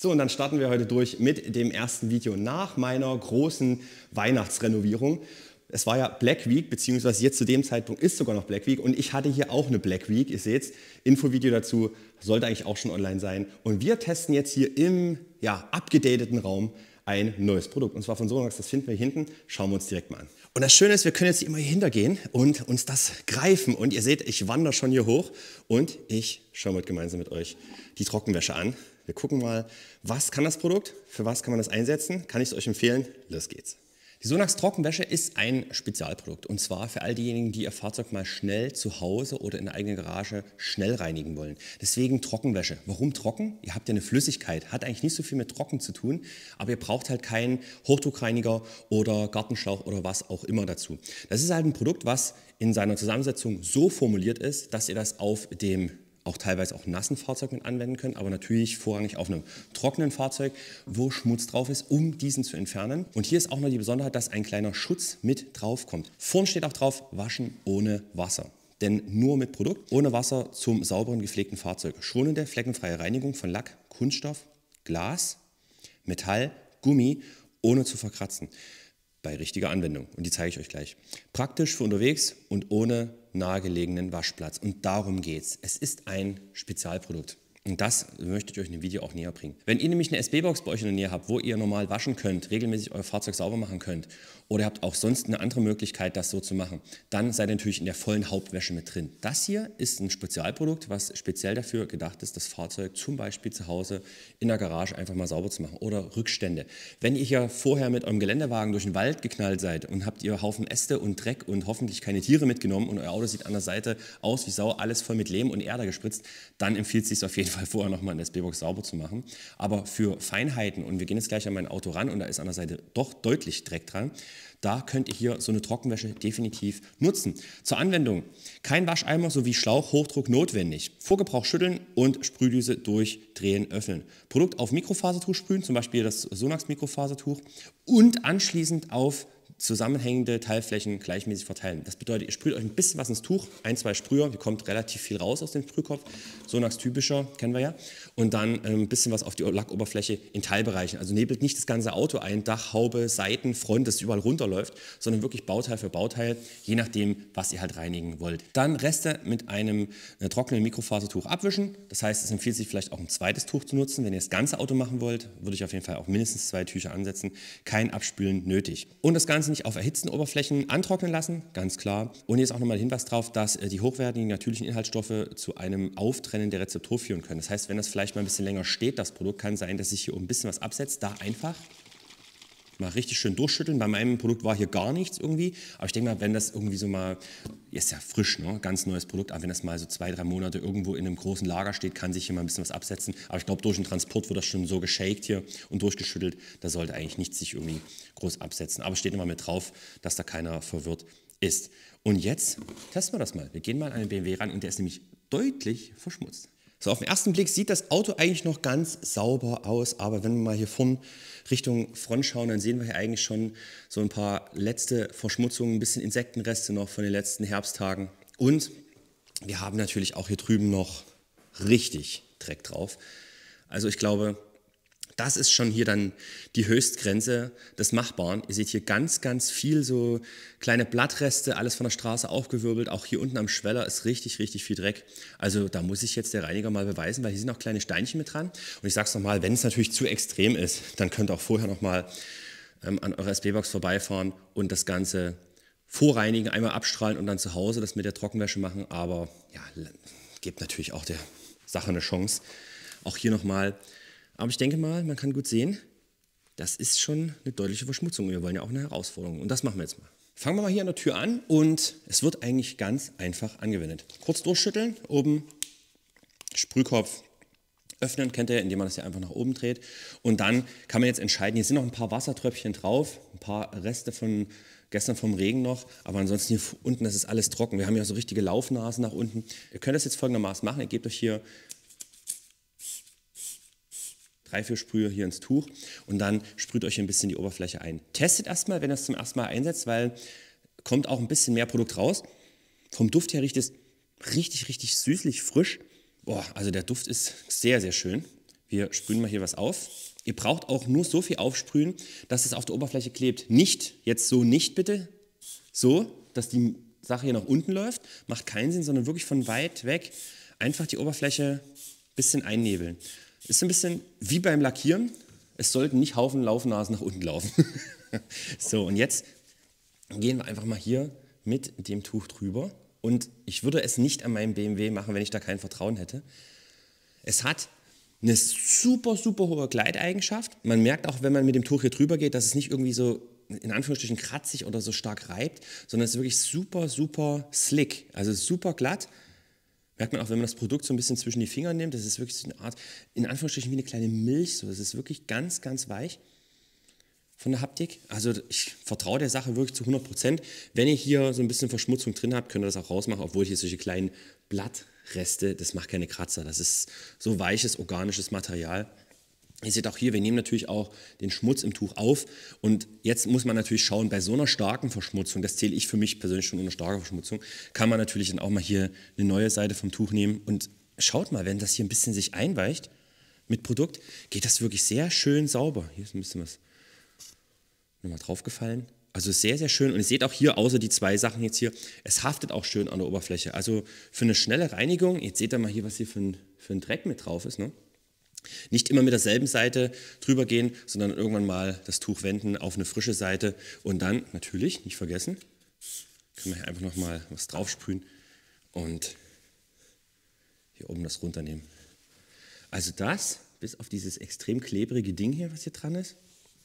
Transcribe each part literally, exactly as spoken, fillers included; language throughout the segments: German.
So, und dann starten wir heute durch mit dem ersten Video nach meiner großen Weihnachtsrenovierung. Es war ja Black Week, beziehungsweise jetzt zu dem Zeitpunkt ist sogar noch Black Week und ich hatte hier auch eine Black Week. Ihr seht, Infovideo dazu sollte eigentlich auch schon online sein. Und wir testen jetzt hier im ja, abgedateten Raum ein neues Produkt. Und zwar von Sonax, das finden wir hier hinten. Schauen wir uns direkt mal an. Und das Schöne ist, wir können jetzt immer hier hintergehen und uns das greifen. Und ihr seht, ich wandere schon hier hoch und ich schaue mal gemeinsam mit euch die Trockenwäsche an. Wir gucken mal, was kann das Produkt, für was kann man das einsetzen, kann ich es euch empfehlen? Los geht's. Die Sonax Trockenwäsche ist ein Spezialprodukt und zwar für all diejenigen, die ihr Fahrzeug mal schnell zu Hause oder in der eigenen Garage schnell reinigen wollen. Deswegen Trockenwäsche. Warum trocken? Ihr habt ja eine Flüssigkeit, hat eigentlich nicht so viel mit trocken zu tun, aber ihr braucht halt keinen Hochdruckreiniger oder Gartenschlauch oder was auch immer dazu. Das ist halt ein Produkt, was in seiner Zusammensetzung so formuliert ist, dass ihr das auf dem auch teilweise auch nassen Fahrzeug mit anwenden können, aber natürlich vorrangig auf einem trockenen Fahrzeug, wo Schmutz drauf ist, um diesen zu entfernen. Und hier ist auch noch die Besonderheit, dass ein kleiner Schutz mit drauf kommt. Vorne steht auch drauf, waschen ohne Wasser. Denn nur mit Produkt, ohne Wasser zum sauberen, gepflegten Fahrzeug. Schonende, fleckenfreie Reinigung von Lack, Kunststoff, Glas, Metall, Gummi, ohne zu verkratzen. Bei richtiger Anwendung. Und die zeige ich euch gleich. Praktisch für unterwegs und ohne nahegelegenen Waschplatz. Und darum geht's. Es ist ein Spezialprodukt. Und das möchte ich euch in dem Video auch näher bringen. Wenn ihr nämlich eine S B-Box bei euch in der Nähe habt, wo ihr normal waschen könnt, regelmäßig euer Fahrzeug sauber machen könnt, oder ihr habt auch sonst eine andere Möglichkeit, das so zu machen, dann seid ihr natürlich in der vollen Hauptwäsche mit drin. Das hier ist ein Spezialprodukt, was speziell dafür gedacht ist, das Fahrzeug zum Beispiel zu Hause in der Garage einfach mal sauber zu machen oder Rückstände. Wenn ihr hier vorher mit eurem Geländewagen durch den Wald geknallt seid und habt ihr Haufen Äste und Dreck und hoffentlich keine Tiere mitgenommen und euer Auto sieht an der Seite aus wie Sau, alles voll mit Lehm und Erde gespritzt, dann empfiehlt es sich auf jeden Fall vorher nochmal eine S B-Box sauber zu machen. Aber für Feinheiten, und wir gehen jetzt gleich an mein Auto ran und da ist an der Seite doch deutlich Dreck dran, da könnt ihr hier so eine Trockenwäsche definitiv nutzen. Zur Anwendung: kein Wascheimer sowie Schlauch, Hochdruck notwendig. Vor Gebrauch schütteln und Sprühdüse durchdrehen, öffnen. Produkt auf Mikrofasertuch sprühen, zum Beispiel das Sonax Mikrofasertuch, und anschließend auf zusammenhängende Teilflächen gleichmäßig verteilen. Das bedeutet, ihr sprüht euch ein bisschen was ins Tuch, ein, zwei Sprüher, hier kommt relativ viel raus aus dem Sprühkopf, Sonax typischer, kennen wir ja, und dann ein bisschen was auf die Lackoberfläche in Teilbereichen. Also nebelt nicht das ganze Auto ein, Dach, Haube, Seiten, Front, das überall runterläuft, sondern wirklich Bauteil für Bauteil, je nachdem, was ihr halt reinigen wollt. Dann Reste mit einem äh, trockenen Mikrofasertuch abwischen, das heißt, es empfiehlt sich vielleicht auch ein zweites Tuch zu nutzen. Wenn ihr das ganze Auto machen wollt, würde ich auf jeden Fall auch mindestens zwei Tücher ansetzen, kein Abspülen nötig. Und das Ganze nicht auf erhitzten Oberflächen antrocknen lassen, ganz klar. Und hier ist auch nochmal der Hinweis darauf, dass die hochwertigen natürlichen Inhaltsstoffe zu einem Auftrennen der Rezeptur führen können. Das heißt, wenn das vielleicht mal ein bisschen länger steht, das Produkt, kann sein, dass sich hier ein bisschen was absetzt. Da einfach mal richtig schön durchschütteln. Bei meinem Produkt war hier gar nichts irgendwie. Aber ich denke mal, wenn das irgendwie so mal, ist ja frisch, ne? Ganz neues Produkt, aber wenn das mal so zwei, drei Monate irgendwo in einem großen Lager steht, kann sich hier mal ein bisschen was absetzen. Aber ich glaube, durch den Transport wird das schon so geshakt hier und durchgeschüttelt. Da sollte eigentlich nichts sich irgendwie groß absetzen. Aber steht immer mit drauf, dass da keiner verwirrt ist. Und jetzt testen wir das mal. Wir gehen mal an den B M W ran und der ist nämlich deutlich verschmutzt. So, auf den ersten Blick sieht das Auto eigentlich noch ganz sauber aus, aber wenn wir mal hier vorn Richtung Front schauen, dann sehen wir hier eigentlich schon so ein paar letzte Verschmutzungen, ein bisschen Insektenreste noch von den letzten Herbsttagen. Und wir haben natürlich auch hier drüben noch richtig Dreck drauf. Also ich glaube, das ist schon hier dann die Höchstgrenze des Machbaren. Ihr seht hier ganz, ganz viel so kleine Blattreste, alles von der Straße aufgewirbelt. Auch hier unten am Schweller ist richtig, richtig viel Dreck. Also da muss sich jetzt der Reiniger mal beweisen, weil hier sind auch kleine Steinchen mit dran. Und ich sage es nochmal, wenn es natürlich zu extrem ist, dann könnt ihr auch vorher nochmal ähm, an eurer S B-Box vorbeifahren und das Ganze vorreinigen, einmal abstrahlen und dann zu Hause das mit der Trockenwäsche machen. Aber ja, gebt natürlich auch der Sache eine Chance. Auch hier nochmal. Aber ich denke mal, man kann gut sehen, das ist schon eine deutliche Verschmutzung. Wir wollen ja auch eine Herausforderung. Und das machen wir jetzt mal. Fangen wir mal hier an der Tür an und es wird eigentlich ganz einfach angewendet. Kurz durchschütteln, oben Sprühkopf öffnen, kennt ihr, indem man das hier einfach nach oben dreht. Und dann kann man jetzt entscheiden, hier sind noch ein paar Wassertröpfchen drauf, ein paar Reste von gestern vom Regen noch, aber ansonsten hier unten, das ist alles trocken. Wir haben ja so richtige Laufnasen nach unten. Ihr könnt das jetzt folgendermaßen machen, ihr gebt euch hier drei, vier Sprühe hier ins Tuch und dann sprüht euch ein bisschen die Oberfläche ein. Testet erstmal, wenn ihr es zum ersten Mal einsetzt, weil kommt auch ein bisschen mehr Produkt raus. Vom Duft her riecht es richtig, richtig süßlich, frisch. Boah, also der Duft ist sehr, sehr schön. Wir sprühen mal hier was auf. Ihr braucht auch nur so viel aufsprühen, dass es auf der Oberfläche klebt. Nicht, jetzt so nicht bitte, so, dass die Sache hier nach unten läuft. Macht keinen Sinn, sondern wirklich von weit weg einfach die Oberfläche ein bisschen einnebeln. Ist ein bisschen wie beim Lackieren. Es sollten nicht Haufen Laufnasen nach unten laufen. So, und jetzt gehen wir einfach mal hier mit dem Tuch drüber. Und ich würde es nicht an meinem B M W machen, wenn ich da kein Vertrauen hätte. Es hat eine super, super hohe Gleiteigenschaft. Man merkt auch, wenn man mit dem Tuch hier drüber geht, dass es nicht irgendwie so in Anführungsstrichen kratzig oder so stark reibt, sondern es ist wirklich super, super slick, also super glatt. Merkt man auch, wenn man das Produkt so ein bisschen zwischen die Finger nimmt, das ist wirklich so eine Art, in Anführungsstrichen wie eine kleine Milch, so. Das ist wirklich ganz, ganz weich von der Haptik. Also ich vertraue der Sache wirklich zu hundert Prozent. Wenn ihr hier so ein bisschen Verschmutzung drin habt, könnt ihr das auch rausmachen, obwohl hier solche kleinen Blattreste, das macht keine Kratzer. Das ist so weiches, organisches Material. Ihr seht auch hier, wir nehmen natürlich auch den Schmutz im Tuch auf und jetzt muss man natürlich schauen, bei so einer starken Verschmutzung, das zähle ich für mich persönlich schon unter starker Verschmutzung, kann man natürlich dann auch mal hier eine neue Seite vom Tuch nehmen und schaut mal, wenn das hier ein bisschen sich einweicht mit Produkt, geht das wirklich sehr schön sauber. Hier ist ein bisschen was nochmal draufgefallen. Also sehr, sehr schön und ihr seht auch hier, außer die zwei Sachen jetzt hier, es haftet auch schön an der Oberfläche. Also für eine schnelle Reinigung, jetzt seht ihr mal hier, was hier für ein, für ein Dreck mit drauf ist, ne? Nicht immer mit derselben Seite drüber gehen, sondern irgendwann mal das Tuch wenden auf eine frische Seite und dann natürlich, nicht vergessen, können wir hier einfach nochmal was drauf sprühen und hier oben das runternehmen. Also das, bis auf dieses extrem klebrige Ding hier, was hier dran ist,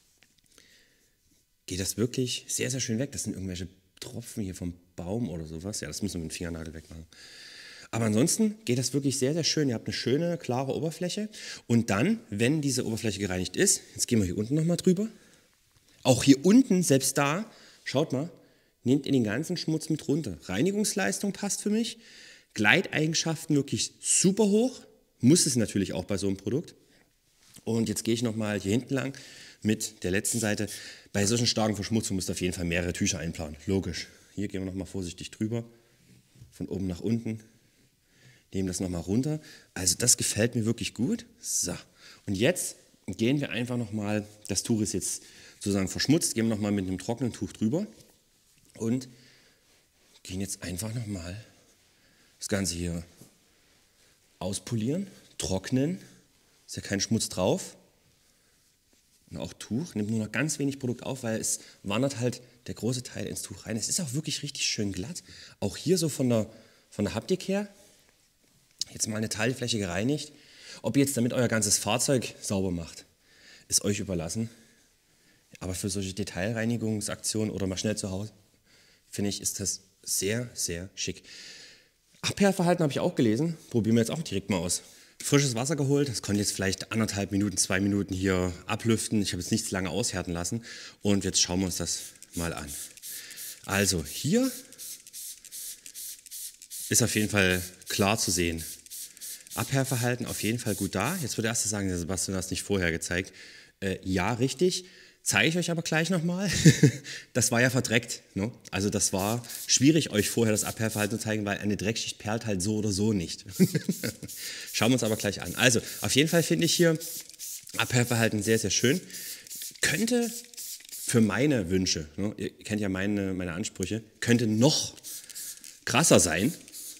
geht das wirklich sehr, sehr schön weg. Das sind irgendwelche Tropfen hier vom Baum oder sowas. Ja, das müssen wir mit dem Fingernagel wegmachen. Aber ansonsten geht das wirklich sehr, sehr schön. Ihr habt eine schöne, klare Oberfläche. Und dann, wenn diese Oberfläche gereinigt ist, jetzt gehen wir hier unten nochmal drüber. Auch hier unten, selbst da, schaut mal, nehmt ihr den ganzen Schmutz mit runter. Reinigungsleistung passt für mich. Gleiteigenschaften wirklich super hoch. Muss es natürlich auch bei so einem Produkt. Und jetzt gehe ich nochmal hier hinten lang mit der letzten Seite. Bei solchen starken Verschmutzungen müsst ihr auf jeden Fall mehrere Tücher einplanen. Logisch. Hier gehen wir nochmal vorsichtig drüber. Von oben nach unten. Nehmen das nochmal runter. Also das gefällt mir wirklich gut. So. Und jetzt gehen wir einfach nochmal, das Tuch ist jetzt sozusagen verschmutzt, gehen wir nochmal mit einem trockenen Tuch drüber und gehen jetzt einfach nochmal das Ganze hier auspolieren, trocknen. Ist ja kein Schmutz drauf. Und auch Tuch, nimmt nur noch ganz wenig Produkt auf, weil es wandert halt der große Teil ins Tuch rein. Es ist auch wirklich richtig schön glatt. Auch hier so von der, von der Haptik her. Jetzt mal eine Teilfläche gereinigt. Ob ihr jetzt damit euer ganzes Fahrzeug sauber macht, ist euch überlassen. Aber für solche Detailreinigungsaktionen oder mal schnell zu Hause, finde ich, ist das sehr, sehr schick. Abhärverhalten habe ich auch gelesen. Probieren wir jetzt auch direkt mal aus. Frisches Wasser geholt, das konnte jetzt vielleicht anderthalb Minuten, zwei Minuten hier ablüften. Ich habe jetzt nichts lange aushärten lassen. Und jetzt schauen wir uns das mal an. Also hier ist auf jeden Fall klar zu sehen. Abhärverhalten auf jeden Fall gut da. Jetzt würde erst sagen, Sebastian, du hast nicht vorher gezeigt. Äh, ja, richtig. Zeige ich euch aber gleich nochmal. Das war ja verdreckt. Ne? Also das war schwierig, euch vorher das Abhärverhalten zu zeigen, weil eine Dreckschicht perlt halt so oder so nicht. Schauen wir uns aber gleich an. Also auf jeden Fall finde ich hier Abhärverhalten sehr, sehr schön. Könnte für meine Wünsche, ne, ihr kennt ja meine, meine Ansprüche, könnte noch krasser sein.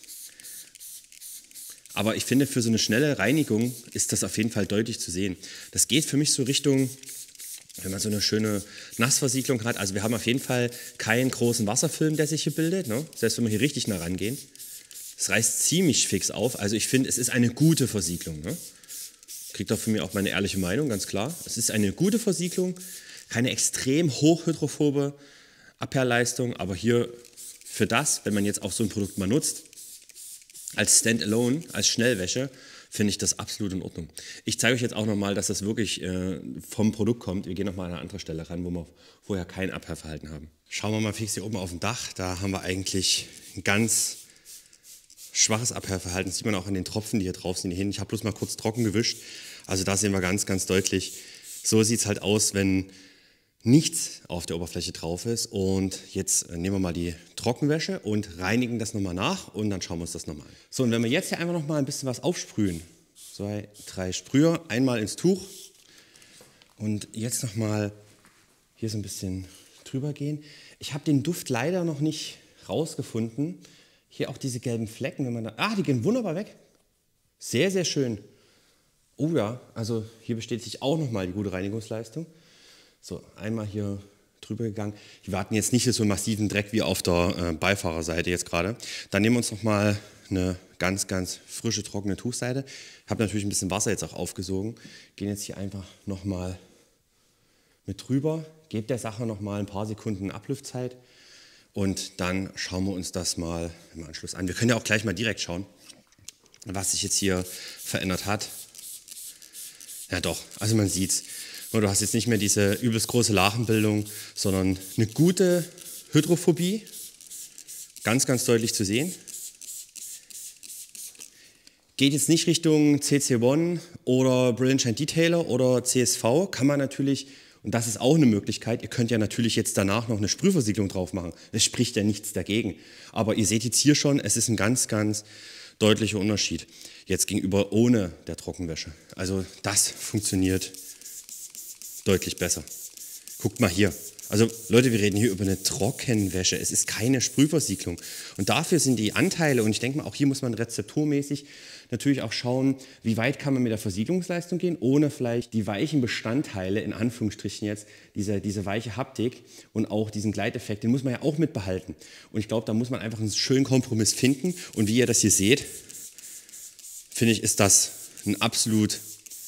Aber ich finde, für so eine schnelle Reinigung ist das auf jeden Fall deutlich zu sehen. Das geht für mich so Richtung, wenn man so eine schöne Nassversiegelung hat. Also wir haben auf jeden Fall keinen großen Wasserfilm, der sich hier bildet. Ne? Selbst wenn wir hier richtig nah rangehen. Es reißt ziemlich fix auf. Also ich finde, es ist eine gute Versiegelung. Ne? Kriegt auch von mir auch meine ehrliche Meinung, ganz klar. Es ist eine gute Versiegelung. Keine extrem hochhydrophobe Abhärleistung. Aber hier für das, wenn man jetzt auch so ein Produkt mal nutzt, als Standalone, als Schnellwäsche, finde ich das absolut in Ordnung. Ich zeige euch jetzt auch nochmal, dass das wirklich äh, vom Produkt kommt. Wir gehen nochmal an eine andere Stelle ran, wo wir vorher kein Abhärverhalten haben. Schauen wir mal fix hier oben auf dem Dach. Da haben wir eigentlich ein ganz schwaches Abhärverhalten. Das sieht man auch an den Tropfen, die hier drauf sind. Ich habe bloß mal kurz trocken gewischt. Also da sehen wir ganz, ganz deutlich, so sieht es halt aus, wenn nichts auf der Oberfläche drauf ist. Und jetzt nehmen wir mal die Trockenwäsche und reinigen das nochmal nach und dann schauen wir uns das nochmal an. So, und wenn wir jetzt hier einfach nochmal ein bisschen was aufsprühen, zwei, drei Sprüher, einmal ins Tuch und jetzt nochmal hier so ein bisschen drüber gehen. Ich habe den Duft leider noch nicht rausgefunden. Hier auch diese gelben Flecken, wenn man da, ah, die gehen wunderbar weg. Sehr, sehr schön. Oh ja, also hier bestätigt auch nochmal die gute Reinigungsleistung. So, einmal hier drüber gegangen. Wir hatten jetzt nicht so einen massiven Dreck wie auf der äh, Beifahrerseite jetzt gerade. Dann nehmen wir uns nochmal eine ganz, ganz frische, trockene Tuchseite. Ich habe natürlich ein bisschen Wasser jetzt auch aufgesogen. Gehen jetzt hier einfach nochmal mit drüber. Gebt der Sache nochmal ein paar Sekunden Abluftzeit. Und dann schauen wir uns das mal im Anschluss an. Wir können ja auch gleich mal direkt schauen, was sich jetzt hier verändert hat. Ja doch, also man sieht's. Du hast jetzt nicht mehr diese übelst große Lachenbildung, sondern eine gute Hydrophobie. Ganz, ganz deutlich zu sehen. Geht jetzt nicht Richtung C C eins oder Brilliant Shine Detailer oder C S V, kann man natürlich, und das ist auch eine Möglichkeit, ihr könnt ja natürlich jetzt danach noch eine Sprühversiegelung drauf machen. Es spricht ja nichts dagegen. Aber ihr seht jetzt hier schon, es ist ein ganz, ganz deutlicher Unterschied jetzt gegenüber ohne der Trockenwäsche. Also das funktioniert deutlich besser. Guckt mal hier. Also Leute, wir reden hier über eine Trockenwäsche. Es ist keine Sprühversiegelung. Und dafür sind die Anteile, und ich denke mal, auch hier muss man rezepturmäßig natürlich auch schauen, wie weit kann man mit der Versiegelungsleistung gehen, ohne vielleicht die weichen Bestandteile, in Anführungsstrichen jetzt, diese, diese weiche Haptik und auch diesen Gleiteffekt, den muss man ja auch mitbehalten. Und ich glaube, da muss man einfach einen schönen Kompromiss finden. Und wie ihr das hier seht, finde ich, ist das ein absolut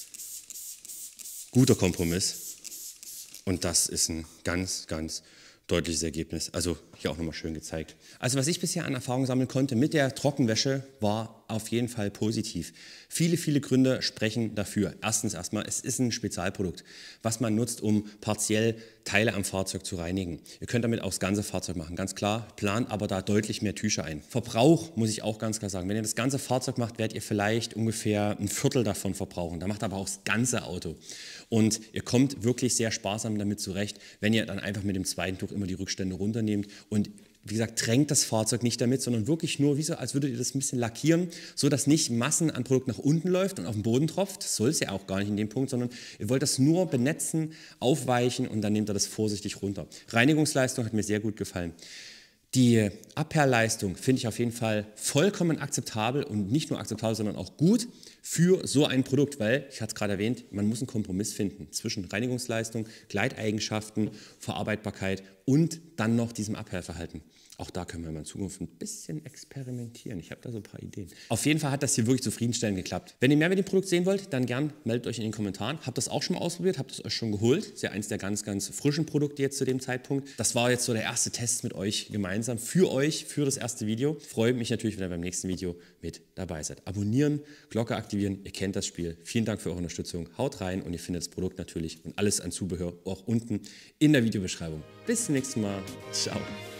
guter Kompromiss. Und das ist ein ganz, ganz deutliches Ergebnis. Also hier auch nochmal schön gezeigt. Also was ich bisher an Erfahrung sammeln konnte mit der Trockenwäsche war auf jeden Fall positiv. Viele, viele Gründe sprechen dafür. Erstens erstmal, es ist ein Spezialprodukt, was man nutzt, um partiell Teile am Fahrzeug zu reinigen. Ihr könnt damit auch das ganze Fahrzeug machen, ganz klar, plant aber da deutlich mehr Tücher ein. Verbrauch muss ich auch ganz klar sagen, wenn ihr das ganze Fahrzeug macht, werdet ihr vielleicht ungefähr ein Viertel davon verbrauchen. Da macht aber auch das ganze Auto. Und ihr kommt wirklich sehr sparsam damit zurecht, wenn ihr dann einfach mit dem zweiten Tuch immer die Rückstände runternehmt und wie gesagt, tränkt das Fahrzeug nicht damit, sondern wirklich nur, wie so, als würdet ihr das ein bisschen lackieren, so dass nicht Massen an Produkt nach unten läuft und auf den Boden tropft. Das soll es ja auch gar nicht in dem Punkt, sondern ihr wollt das nur benetzen, aufweichen und dann nehmt ihr das vorsichtig runter. Reinigungsleistung hat mir sehr gut gefallen. Die Abperrleistung finde ich auf jeden Fall vollkommen akzeptabel und nicht nur akzeptabel, sondern auch gut für so ein Produkt, weil, ich hatte es gerade erwähnt, man muss einen Kompromiss finden zwischen Reinigungsleistung, Gleiteigenschaften, Verarbeitbarkeit und dann noch diesem Abperrverhalten. Auch da können wir mal in Zukunft ein bisschen experimentieren. Ich habe da so ein paar Ideen. Auf jeden Fall hat das hier wirklich zufriedenstellend geklappt. Wenn ihr mehr mit dem Produkt sehen wollt, dann gern meldet euch in den Kommentaren. Habt das auch schon mal ausprobiert? Habt es euch schon geholt? Das ist ja eins der ganz, ganz frischen Produkte jetzt zu dem Zeitpunkt. Das war jetzt so der erste Test mit euch gemeinsam, für euch, für das erste Video. Freue mich natürlich, wenn ihr beim nächsten Video mit dabei seid. Abonnieren, Glocke aktivieren, ihr kennt das Spiel. Vielen Dank für eure Unterstützung. Haut rein und ihr findet das Produkt natürlich und alles an Zubehör auch unten in der Videobeschreibung. Bis zum nächsten Mal. Ciao.